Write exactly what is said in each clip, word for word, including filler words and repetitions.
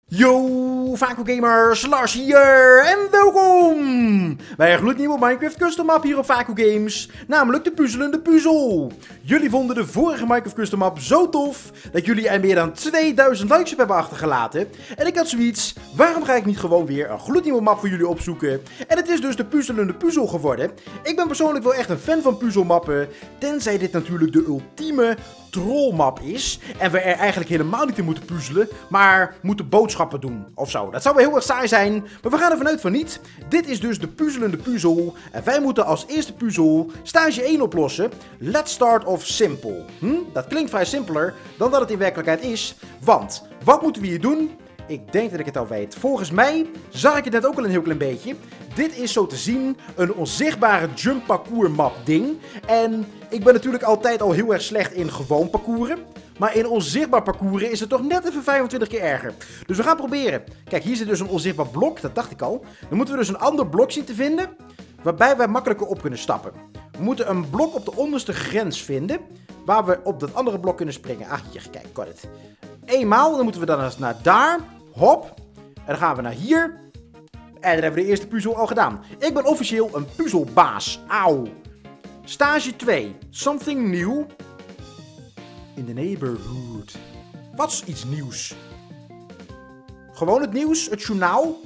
Yo, Vaco Gamers, Lars hier en welkom bij een gloednieuwe Minecraft Custom Map hier op Vaco Games, namelijk de puzzelende puzzel. Jullie vonden de vorige Minecraft Custom Map zo tof dat jullie er meer dan tweeduizend likes op hebben achtergelaten. En ik had zoiets, waarom ga ik niet gewoon weer een gloednieuwe map voor jullie opzoeken? En het is dus de puzzelende puzzel geworden. Ik ben persoonlijk wel echt een fan van puzzelmappen, tenzij dit natuurlijk de ultieme trollmap is en we er eigenlijk helemaal niet in moeten puzzelen, maar moeten boodschappen doen of zo. Dat zou wel heel erg saai zijn, maar we gaan ervan uit van niet. Dit is dus de puzzelende puzzel en wij moeten als eerste puzzel stage één oplossen. Let's start off simple. Hm? Dat klinkt vrij simpeler dan dat het in werkelijkheid is, want wat moeten we hier doen? Ik denk dat ik het al weet. Volgens mij zag ik het net ook al een heel klein beetje. Dit is zo te zien een onzichtbare jump parcours map ding. En ik ben natuurlijk altijd al heel erg slecht in gewoon parcouren. Maar in onzichtbaar parcouren is het toch net even vijfentwintig keer erger. Dus we gaan proberen. Kijk, hier zit dus een onzichtbaar blok. Dat dacht ik al. Dan moeten we dus een ander blok zien te vinden. Waarbij wij makkelijker op kunnen stappen. We moeten een blok op de onderste grens vinden. Waar we op dat andere blok kunnen springen. Ah, hier, kijk, got it. Eenmaal, dan moeten we dan eens naar daar. Hop. En dan gaan we naar hier. En dan hebben we de eerste puzzel al gedaan. Ik ben officieel een puzzelbaas. Auw. Stage twee. Something new. In the neighborhood. Wat is iets nieuws? Gewoon het nieuws. Het journaal.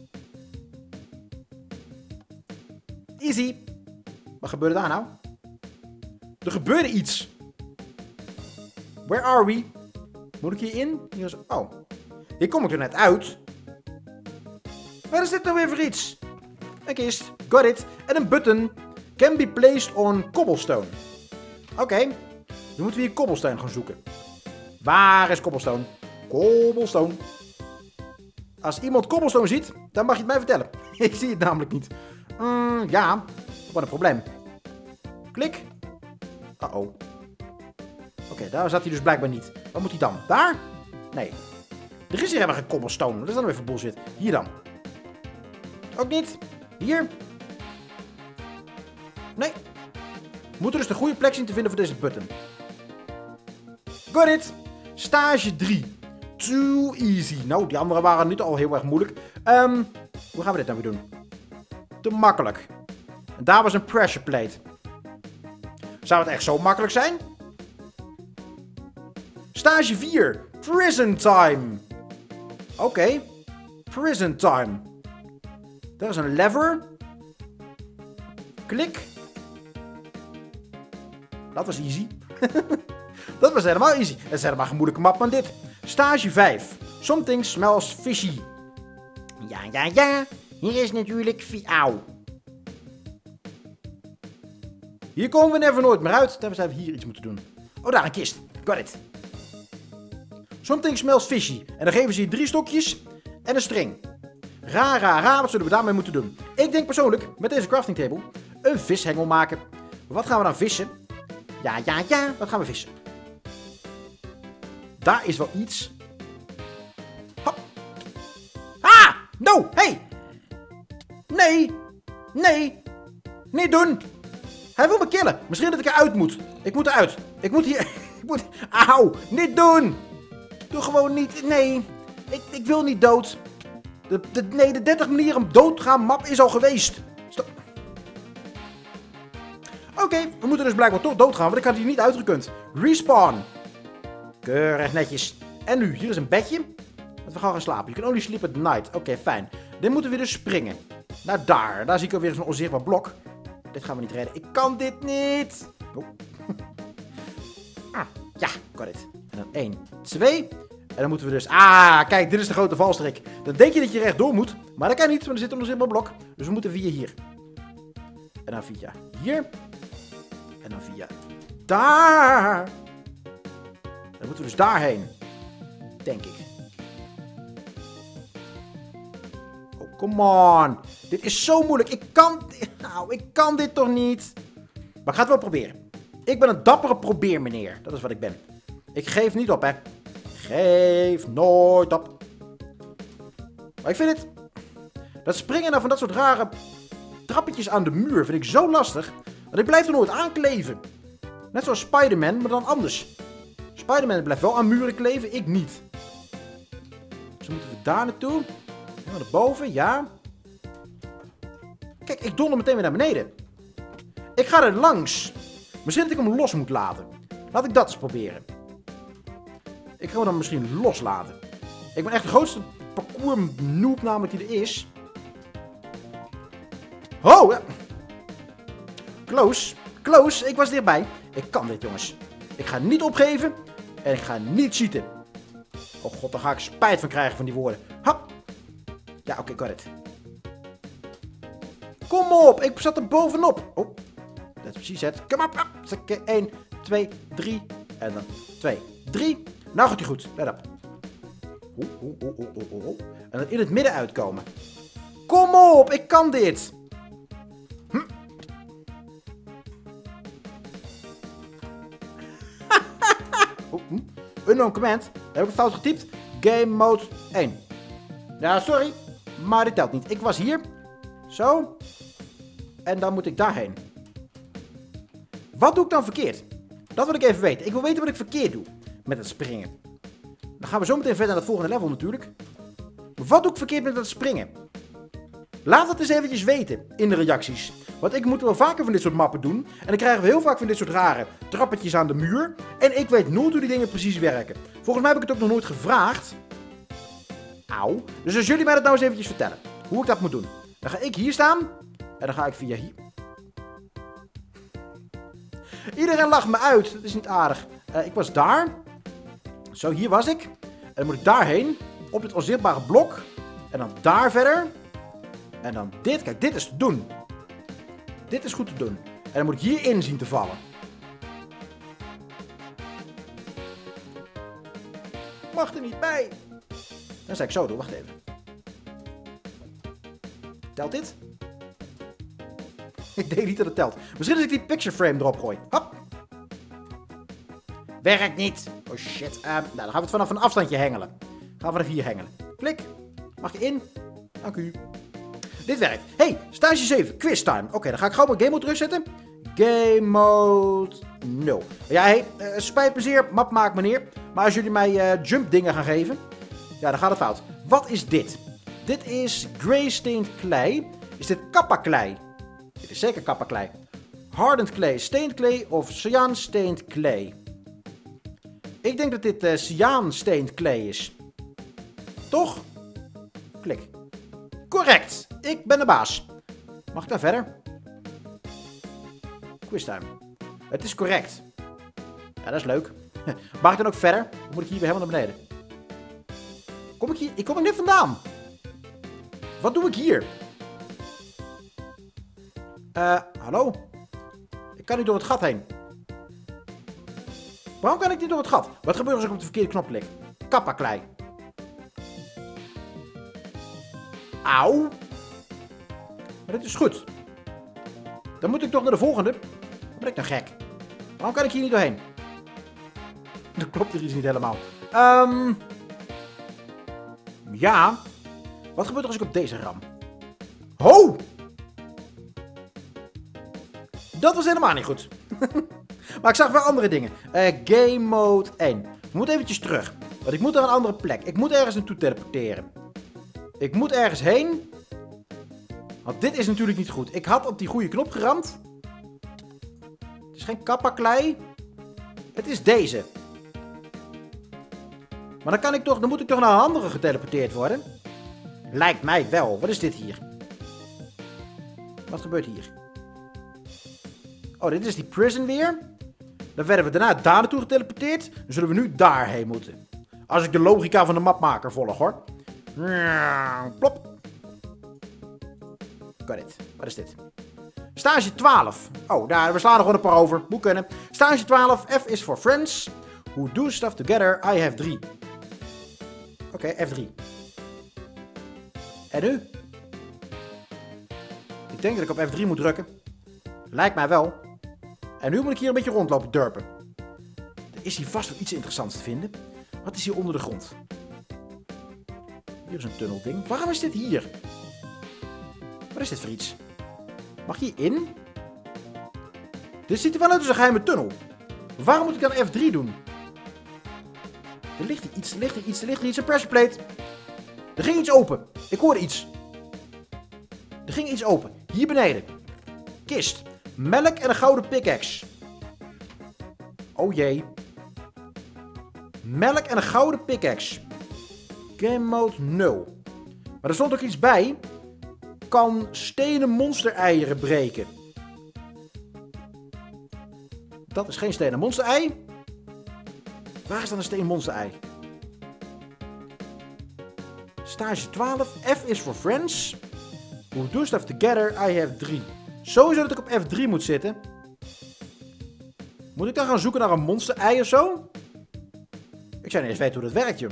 Easy. Wat gebeurde daar nou? Er gebeurde iets. Where are we? Moet ik hierin? Hier is... Oh. Hier kom ik er net uit. Wat is dit nou weer voor iets? Een kist. Got it. En een button. Can be placed on cobblestone. Oké. Okay. Dan moeten we hier cobblestone gaan zoeken. Waar is cobblestone? Cobblestone. Als iemand cobblestone ziet, dan mag je het mij vertellen. Ik zie het namelijk niet. Mm, ja. Wat een probleem. Klik. Uh-oh. Oké, okay, daar zat hij dus blijkbaar niet. Wat moet hij dan? Daar? Nee. Er is hier helemaal geen cobblestone. Dat is dan weer voor bullshit. Hier dan. Ook niet. Hier. Nee. We moeten dus de goede plek zien te vinden voor deze button. Got it. Stage drie. Too easy. Nou, die andere waren niet al heel erg moeilijk. Um, hoe gaan we dit nou weer doen? Te makkelijk. En daar was een pressure plate. Zou het echt zo makkelijk zijn? Stage vier. Prison time. Oké. Okay. Prison time. Daar is een lever. Klik. Dat was easy. Dat was helemaal easy. Dat is helemaal geen moeilijke map dan dit. Stage vijf. Something smells fishy. Ja, ja, ja. Hier is natuurlijk... Auw. Hier komen we never nooit meer uit. Dan zouden we hier iets moeten doen. Oh, daar een kist. Got it. Something smells fishy. En dan geven ze hier drie stokjes en een string. Ra, ra, ra. Wat zullen we daarmee moeten doen? Ik denk persoonlijk, met deze crafting table, een vishengel maken. Wat gaan we dan vissen? Ja, ja, ja. Wat gaan we vissen? Daar is wel iets. Hop. Ah! No! Hey! Nee! Nee! Niet doen! Hij wil me killen. Misschien dat ik eruit moet. Ik moet eruit. Ik moet hier... ik moet... Auw! Niet doen! Doe gewoon niet. Nee. Ik, ik wil niet dood. De, de, nee, de dertig manieren om dood te gaan map is al geweest. Stop. Oké, okay, we moeten dus blijkbaar toch doodgaan, want ik had hier niet uitgekund. Respawn. Keurig netjes. En nu, hier is een bedje. Dat we gaan gaan slapen. You can only sleep at night. Oké, okay, fijn. Dit moeten we dus springen. Naar daar. Daar zie ik alweer zo'n onzichtbaar blok. Dit gaan we niet redden. Ik kan dit niet. Oh. Ah, ja, got it. En dan één, twee. En dan moeten we dus... Ah, kijk, dit is de grote valstrik. Dan denk je dat je rechtdoor moet. Maar dat kan niet, want er zit een onzichtbaar blok. Dus we moeten via hier. En dan via hier. En dan via daar. Dan moeten we dus daarheen. Denk ik. Oh, come on. Dit is zo moeilijk. Ik kan... Nou, ik kan dit toch niet. Maar ik ga het wel proberen. Ik ben een dappere probeermeneer. Dat is wat ik ben. Ik geef niet op, hè. Geef nooit op. Maar ik vind het... Dat springen nou van dat soort rare trappetjes aan de muur vind ik zo lastig. Want ik blijf er nooit aankleven. Net zoals Spider-Man, maar dan anders. Spider-Man blijft wel aan muren kleven, ik niet. Dus moeten we daar naartoe. Helemaal naar boven, ja. Kijk, ik donder meteen weer naar beneden. Ik ga er langs. Misschien dat ik hem los moet laten. Laat ik dat eens proberen. Ik ga hem dan misschien loslaten. Ik ben echt de grootste parcours noob namelijk die er is. Oh, ja. Close. Close. Ik was dichtbij. Ik kan dit, jongens. Ik ga niet opgeven. En ik ga niet cheaten. Oh god, daar ga ik spijt van krijgen van die woorden. Hap. Ja, oké, okay, got it. Kom op. Ik zat er bovenop. Oh. Dat is precies het. Kom op. één, twee, drie. En dan twee, drie. Nou gaat hij goed. Let op. Oeh, oeh, oeh, oeh, oeh, oeh. En dan in het midden uitkomen. Kom op. Ik kan dit. Hm. Oeh, hm. Unknown command. Daar heb ik fout getypt. Game mode één. Ja, sorry. Maar dit telt niet. Ik was hier. Zo. En dan moet ik daarheen. Wat doe ik dan verkeerd? Dat wil ik even weten. Ik wil weten wat ik verkeerd doe met het springen. Dan gaan we zo meteen verder naar het volgende level natuurlijk. Maar wat doe ik verkeerd met het springen? Laat het eens eventjes weten in de reacties. Want ik moet wel vaker van dit soort mappen doen. En dan krijgen we heel vaak van dit soort rare trappetjes aan de muur. En ik weet nooit hoe die dingen precies werken. Volgens mij heb ik het ook nog nooit gevraagd. Auw. Dus als jullie mij dat nou eens eventjes vertellen. Hoe ik dat moet doen. Dan ga ik hier staan. En dan ga ik via hier. Iedereen lacht me uit. Dat is niet aardig. Uh, ik was daar. Zo, hier was ik. En dan moet ik daarheen. Op dit onzichtbare blok. En dan daar verder. En dan dit. Kijk, dit is te doen. Dit is goed te doen. En dan moet ik hierin zien te vallen. Mag er niet bij. Dan zei ik zo door. Wacht even. Telt dit? Ik denk niet dat het telt. Misschien als ik die picture frame erop gooi. Hop. Werkt niet. Oh shit. Uh, nou, dan gaan we het vanaf een afstandje hengelen. Gaan we vanaf hier hengelen. Klik. Mag je in? Dank u. Dit werkt. Hey, stage zeven. Quiz time. Oké, okay, dan ga ik gauw mijn game mode terugzetten. Game mode nul. Ja, hey, uh, spijt me zeer. Map maakt meneer. Maar als jullie mij uh, jump dingen gaan geven. Ja, dan gaat het fout. Wat is dit? Dit is grey stained klei. Is dit kappa klei? Dit is zeker kappa klei. Hardened clay, stained clay of cyan stained clay? Ik denk dat dit uh, cyan stained clay is. Toch? Klik. Correct. Ik ben de baas. Mag ik dan verder? Quiz time. Het is correct. Ja, dat is leuk. Mag ik dan ook verder? Dan moet ik hier weer helemaal naar beneden. Kom ik hier? Ik kom er net vandaan. Wat doe ik hier? Uh, hallo? Ik kan niet door het gat heen. Waarom kan ik niet door het gat? Wat gebeurt als ik op de verkeerde knop klik? Kappa klei. Auw. Maar dit is goed. Dan moet ik toch naar de volgende. Dan ben ik nou gek. Waarom kan ik hier niet doorheen? Dat klopt er iets niet helemaal. Um, ja. Wat gebeurt er als ik op deze ram? Ho! Dat was helemaal niet goed. Maar ik zag wel andere dingen. Uh, game mode één. We moeten eventjes terug. Want ik moet naar een andere plek. Ik moet ergens naartoe teleporteren. Ik moet ergens heen. Want dit is natuurlijk niet goed. Ik had op die goede knop geramd. Het is geen kappa klei. Het is deze. Maar dan kan ik toch, dan moet ik toch naar een andere geteleporteerd worden. Lijkt mij wel. Wat is dit hier? Wat gebeurt hier? Oh, dit is die prison weer. Dan werden we daarna daar naartoe geteleporteerd. Dan zullen we nu daarheen moeten. Als ik de logica van de mapmaker volg, hoor. Plop. Got it. Wat is dit? Stage twaalf. Oh, daar, we slaan er gewoon een paar over. Moet kunnen. Stage twaalf. F is for friends. Who do stuff together. I have three. Oké, okay, F drie. En nu? Ik denk dat ik op F drie moet drukken. Lijkt mij wel. En nu moet ik hier een beetje rondlopen durpen. Er is hier vast wel iets interessants te vinden. Wat is hier onder de grond? Hier is een tunnelding. Waarom is dit hier? Wat is dit voor iets? Mag je hier in? Dit ziet er wel uit als een geheime tunnel. Waarom moet ik dan F drie doen? Er ligt hier iets, er ligt hier iets, er ligt hier iets. Een pressure plate. Er ging iets open. Ik hoorde iets. Er ging iets open. Hier beneden. Kist. Melk en een gouden pickaxe. Oh jee. Melk en een gouden pickaxe. Game mode nul. Maar er stond ook iets bij. Kan stenen monster-eieren breken. Dat is geen stenen monster-ei. Waar is dan een stenen monster-ei? Stage twaalf. F is for friends. We do stuff together. I have drie. Sowieso dat ik op F drie moet zitten. Moet ik dan gaan zoeken naar een monster-ei of zo? Ik zou niet eens weten hoe dat werkt, joh.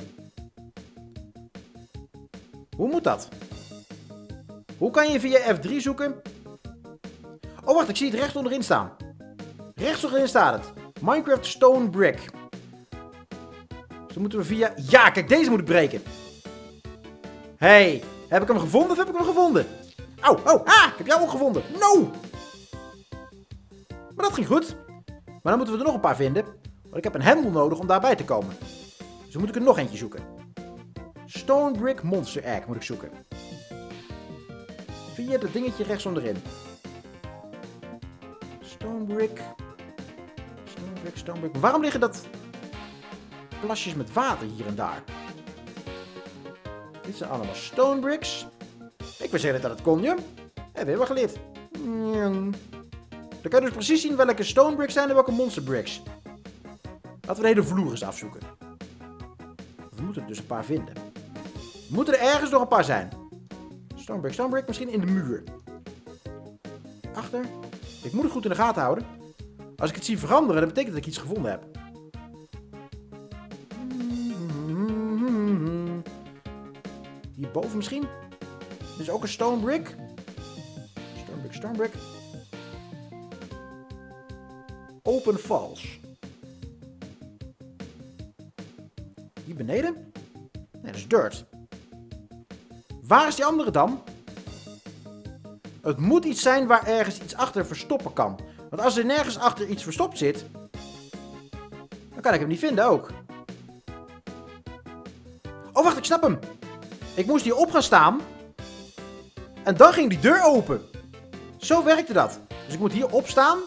Hoe moet dat? Hoe kan je via F drie zoeken? Oh, wacht, ik zie het recht onderin staan. Rechts onderin staat het. Minecraft Stone Brick. Dus dan moeten we via... Ja, kijk, deze moet ik breken. Hey, heb ik hem gevonden of heb ik hem gevonden? Oh, oh, ah, ik heb jou ook gevonden. No! Maar dat ging goed. Maar dan moeten we er nog een paar vinden. Want ik heb een hendel nodig om daarbij te komen. Dus dan moet ik er nog eentje zoeken. Stone Brick Monster Egg moet ik zoeken. Via dat dingetje rechts onderin. Stone Brick. Stone Brick, Stone Brick. Waarom liggen dat plasjes met water hier en daar? Dit zijn allemaal Stone Bricks. Ik wist zeggen dat het kon, je. Hebben we wel geleerd. Mm. Dan kan je dus precies zien welke Stone Bricks zijn en welke Monster Bricks. Laten we de hele vloer eens afzoeken. We moeten er dus een paar vinden. Moeten er ergens nog een paar zijn. Stone Brick, Stone Brick, misschien in de muur. Achter. Ik moet het goed in de gaten houden. Als ik het zie veranderen, dan betekent dat ik iets gevonden heb. Hierboven misschien. Dit is ook een Stone Brick. Stone Brick, Stone Brick. Open Falls. Hier beneden? Nee, dat is dirt. Waar is die andere dan? Het moet iets zijn waar ergens iets achter verstoppen kan. Want als er nergens achter iets verstopt zit, dan kan ik hem niet vinden ook. Oh, wacht, ik snap hem. Ik moest hier op gaan staan. En dan ging die deur open. Zo werkte dat. Dus ik moet hier opstaan.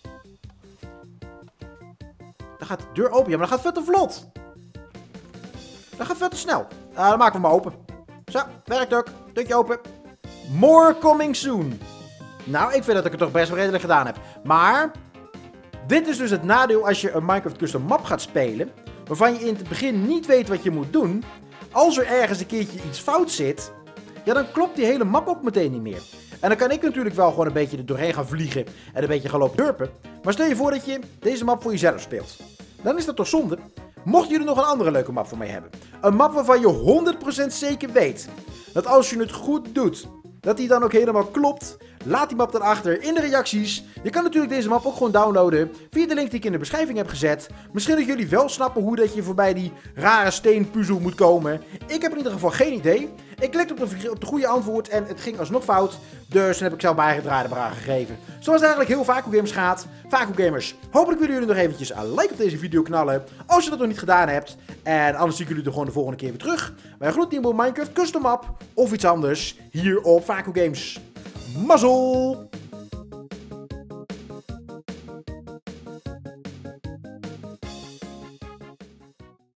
Dan gaat de deur open. Ja, maar dat gaat veel te vlot. Dat gaat veel te snel. Uh, dan maken we hem open. Zo, werkt ook. Deurtje open. More coming soon. Nou, ik vind dat ik het toch best wel redelijk gedaan heb. Maar dit is dus het nadeel als je een Minecraft Custom Map gaat spelen. Waarvan je in het begin niet weet wat je moet doen. Als er ergens een keertje iets fout zit, ja, dan klopt die hele map ook meteen niet meer. En dan kan ik natuurlijk wel gewoon een beetje er doorheen gaan vliegen en een beetje gaan lopen durpen. Maar stel je voor dat je deze map voor jezelf speelt. Dan is dat toch zonde? Mochten jullie nog een andere leuke map voor mij hebben. Een map waarvan je honderd procent zeker weet dat als je het goed doet, dat die dan ook helemaal klopt. Laat die map dan achter in de reacties. Je kan natuurlijk deze map ook gewoon downloaden via de link die ik in de beschrijving heb gezet. Misschien dat jullie wel snappen hoe dat je voorbij die rare steenpuzzel moet komen. Ik heb in ieder geval geen idee. Ik klikte op de, op de goede antwoord en het ging alsnog fout. Dus dan heb ik zelf mijn eigen draai eraan gegeven. Zoals het eigenlijk heel Vaco Games gaat. Vaco Gamers, hopelijk willen jullie nog eventjes een like op deze video knallen. Als je dat nog niet gedaan hebt. En anders zie ik jullie er gewoon de volgende keer weer terug. Bij een gloednieuwe Minecraft Custom Map of iets anders hier op Vaco Games. Mazzel!